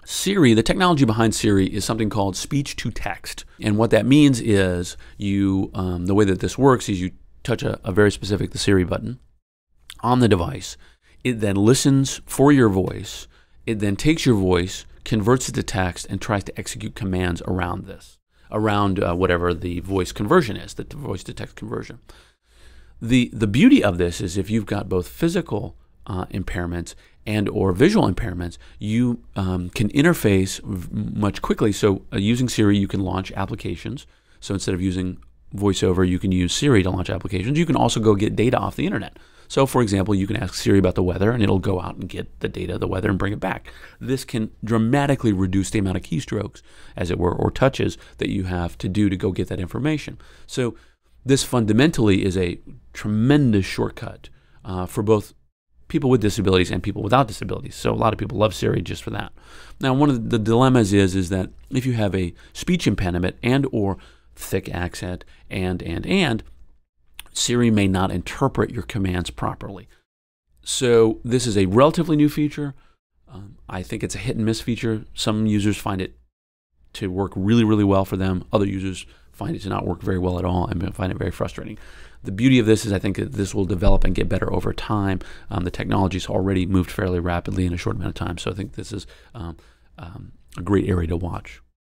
Siri, the technology behind Siri is something called speech to text. And what that means is the way that this works is you touch a very specific, the Siri button on the device. It then listens for your voice. It then takes your voice, converts it to text, and tries to execute commands around this, around whatever the voice conversion is, the voice to text conversion. The beauty of this is if you've got both physical impairments and or visual impairments, you can interface much quickly. So using Siri, you can launch applications. So instead of using VoiceOver, you can use Siri to launch applications. You can also go get data off the internet. So for example, you can ask Siri about the weather and it'll go out and get the data, the weather, and bring it back. This can dramatically reduce the amount of keystrokes, as it were, or touches that you have to do to go get that information. So this fundamentally is a tremendous shortcut for both people with disabilities and people without disabilities. So a lot of people love Siri just for that. Now, one of the dilemmas is that if you have a speech impediment and or thick accent and Siri may not interpret your commands properly. So this is a relatively new feature. I think it's a hit and miss feature. Some users find it to work really, really well for them. Other users find it to not work very well at all and find it very frustrating. The beauty of this is I think that this will develop and get better over time. The technology's already moved fairly rapidly in a short amount of time, so I think this is a great area to watch.